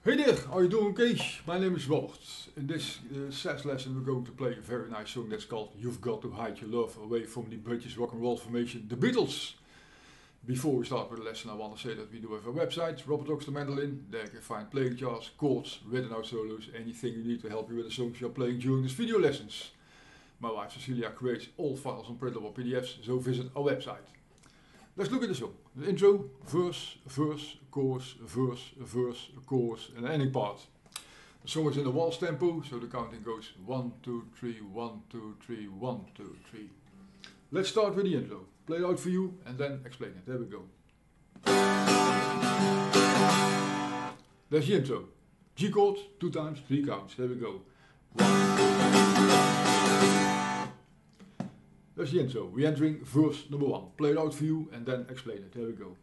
Hey there, how you doing, okay? My name is Robert. In this SAS lesson we're going to play a very nice song that's called You've Got to Hide Your Love Away from the British rock and roll formation, The Beatles. Before we start with the lesson, I want to say that we do have a website, Robert Talks the Mandolin. There you can find playing charts, chords, written out solos, anything you need to help you with the songs you're playing during these video lessons. My wife Cecilia creates all files on printable PDFs, so visit our website. Let's look at the song. The intro, verse, verse, chorus, verse, verse, chorus, and the ending part. The song is in the waltz tempo, so the counting goes 1, 2, 3, 1, 2, 3, 1, 2, 3. Let's start with the intro. Play it out for you and then explain it. There we go. There's the intro. G chord, 2 times, 3 counts. There we go. 1, 2, 3. That's the intro. We're entering verse number 1. Play it out for you and then explain it. There we go.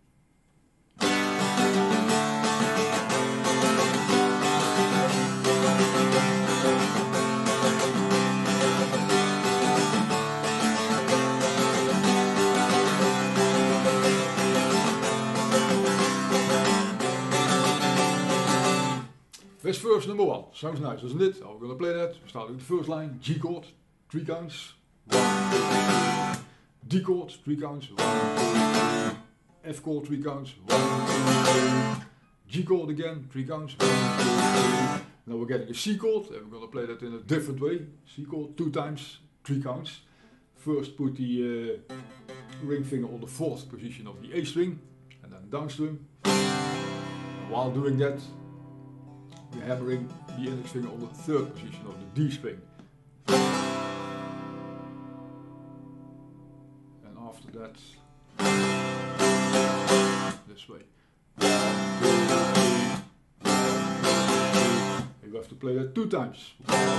That's verse number 1. Sounds nice, doesn't it? How we're going to play that? We start with the first line. G chord, 3 counts. 1, 2, D chord, 3 counts, 1, 2, F chord, 3 counts, 1, 2, G chord again, 3 counts, 1, 2. Now we're getting a C chord, and we're going to play that in a different way. C chord, 2 times, 3 counts. First put the ring finger on the 4th position of the A string, and then downstrum. And while doing that, we're hammering the index finger on the 3rd position of the D string. After that, this way. You have to play that 2 times.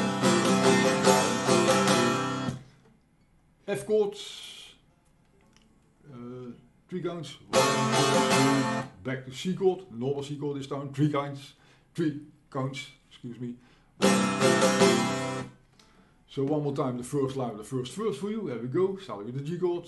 F chords, 3 counts. 1, 2, back to C chord. Normal C chord is down. 3 counts. 3 counts. Excuse me. 1, 2, so one more time the first line of the first verse for you. There we go. Starting with the G chord.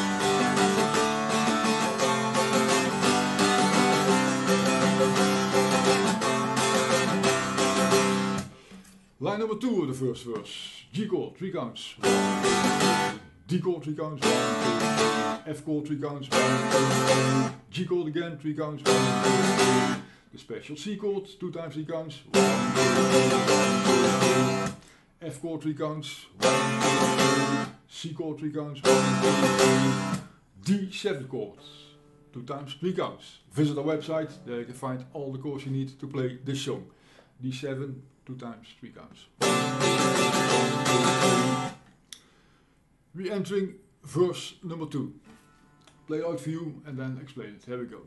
Line number 2 of the first verse. G chord, 3 counts. 1, 2, D chord, 3 counts. 1, 2, F chord, 3 counts. 1, 2, G chord again, 3 counts. 1, 2, the special C chord, 2 times 3 counts. 1, 2, F chord 3 counts, 1, 2, C chord 3 counts, 1, 2, D 7 chords, 2 times 3 counts. Visit our website, there you can find all the chords you need to play this song. D7, 2 times 3 counts. We're entering verse number 2. Play it out for you and then explain it. Here we go.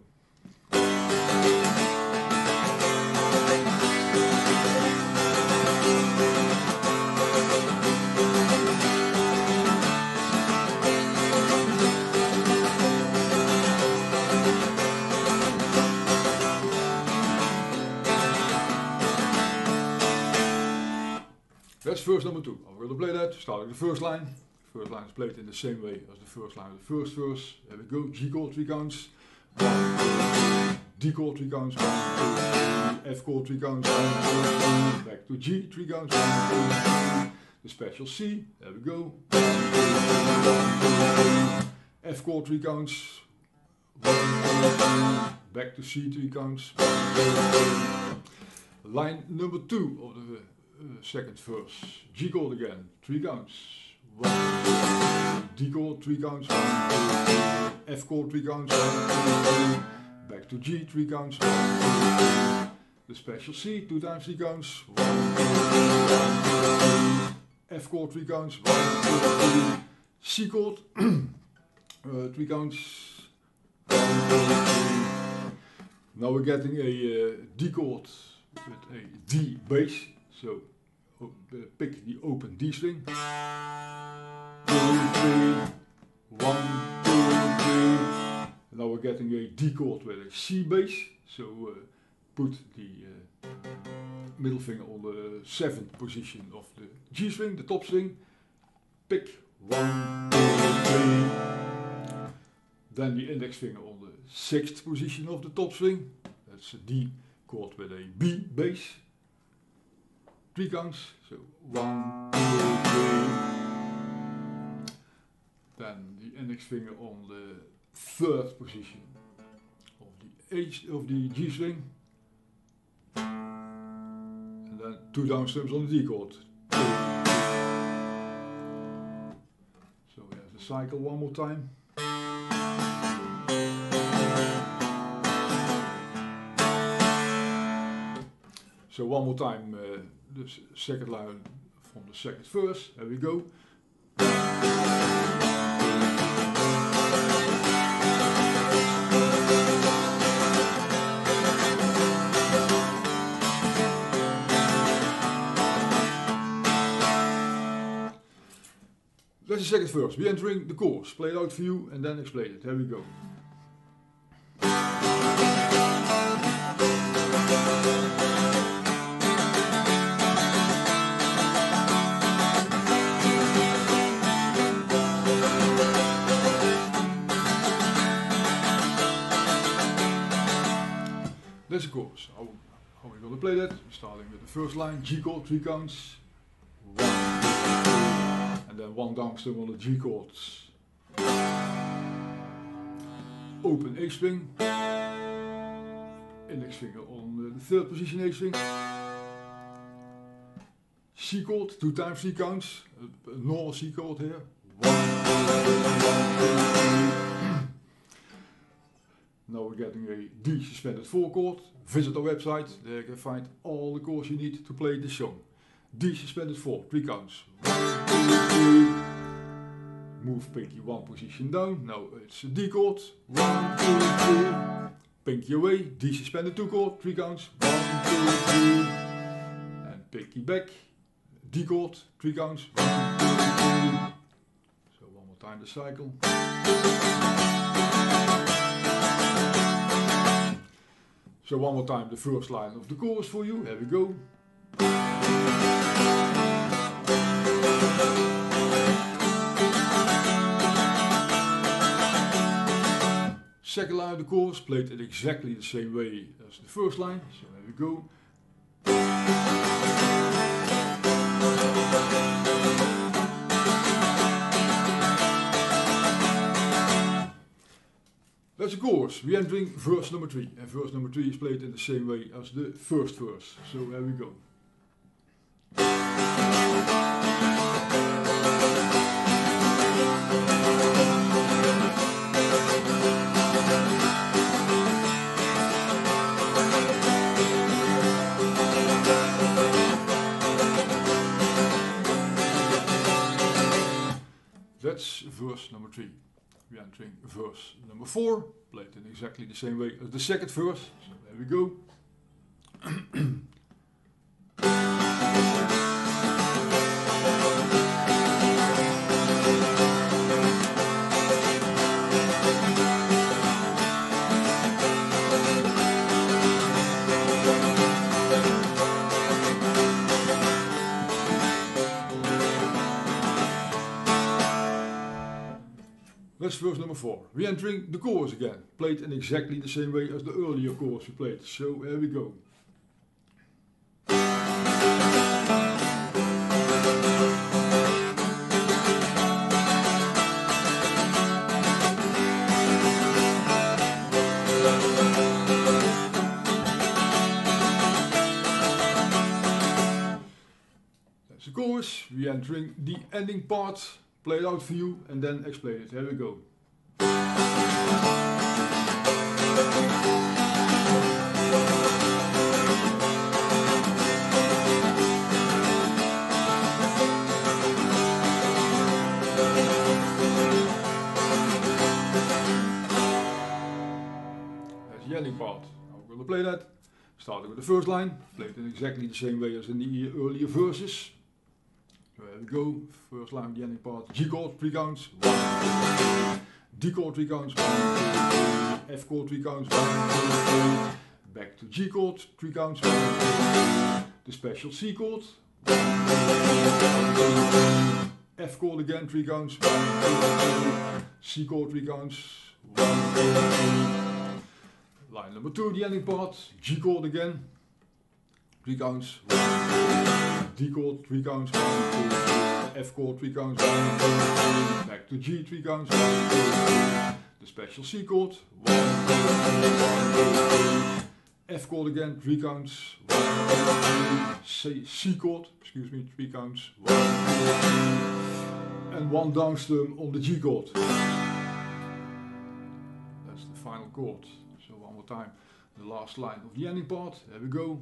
That's verse number 2. I'm going to play that, starting with the first line. The first line is played in the same way as the first line of the first verse. There we go, G chord 3 counts, 1, 2, D chord 3 counts, 1, 2, F chord 3 counts, 1, 2, back to G 3 counts, 1, 2, the special C, there we go, 1, 2, F chord 3 counts, 1, 2, back to C 3 counts, 1, 2. Line number 2 of the second verse, G chord again, 3 counts, 1, 2, D chord 3 counts, 1, 2, F chord 3 counts, 1, 2, back to G 3 counts, 1, 2, the special C 2 times 3 counts, 1, 2, F chord 3 counts, 1, 2, C chord 3 counts, 1, 2, now we're getting a D chord with a D bass. So pick the open D string. 2, 3, 1, 2, 3. Now we're getting a D chord with a C bass. So put the middle finger on the 7th position of the G string, the top string. Pick 1, 2, 3. Then the index finger on the 6th position of the top string. That's a D chord with a B bass. 3 counts, so 1, 2, 3. Then the index finger on the 3rd position of the G string. And then 2 down strums on the D chord. So we have the cycle one more time. So one more time, the second line from the second verse. There we go. That's the second verse. We're entering the chorus. Play it out for you and then explain it. Here we go. That's the chorus. How are we going to play that? Starting with the first line, G chord, 3 counts. 1, 2, 3. And then 1 down strum on the G chords. Open A string. Index finger on the 3rd position A string. C chord, 2 times 3 counts. A normal C chord here. 1, 2, 3. Now we're getting a D suspended 4 chord. Visit our website, there you can find all the chords you need to play this song. D suspended 4, 3 counts. 1, 2, 3. Move pinky 1 position down. Now it's a D chord. 1, 2, 3. Pinky away. D suspended 2 chord. 3 counts. 1, 2, 3. And pinky back. D chord. 3 counts. 1, 2, 3. So one more time the cycle. So one more time the first line of the chorus for you. Here we go. Second line of the chorus, played in exactly the same way as the first line. So here we go. That's the chorus. We're entering verse number 3. And verse number 3 is played in the same way as the first verse. So here we go. That's verse number 3. We're entering verse number 4, played in exactly the same way as the second verse. So there we go. That's verse number 4. We're entering the chorus again, played in exactly the same way as the earlier chorus we played. So here we go. That's the chorus. We're entering the ending part. Play it out for you and then explain it. Here we go. That's the ending part. Now we're going to play that. Starting with the first line. Play it in exactly the same way as in the earlier verses. So here we go, first line, the ending part, G chord, 3 counts, 1, 2, 3, D chord, 3 counts, 1, 2, 3, F chord, 3 counts, 1, 2, 3, back to G chord, 3 counts, 1, 2, 3, the special C chord, 1, 2, 3, F chord again, 3 counts, 1, 2, 3, C chord, 3 counts, 1, 2, 3, Line number 2, the ending part, G chord again, 3 counts, 1, 2, D chord, 3 counts, 1, 2, F chord, 3 counts, 1, 2, back to G, 3 counts, 1, 2, the special C chord, 1, 2, F chord again, 3 counts, 1, 2, C chord, 3 counts, 1, 2, and 1 downstrum on the G chord. That's the final chord. So one more time, the last line of the ending part, there we go.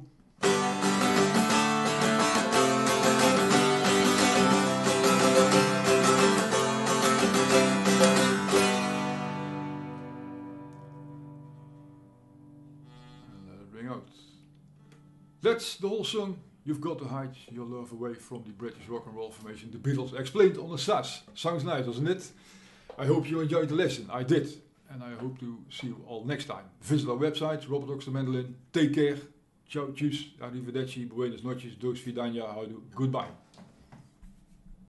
And let it ring out. That's the whole song. You've got to hide your love away from the British rock and roll formation, the Beatles, explained on the SAS. Sounds nice, doesn't it? I hope you enjoyed the lesson. I did. And I hope to see you all next time. Visit our website, Robert Oxter Mandolin. Take care. Ciao, tjus, arrivederci, buenas noches, dos vidania, houdoe, goodbye.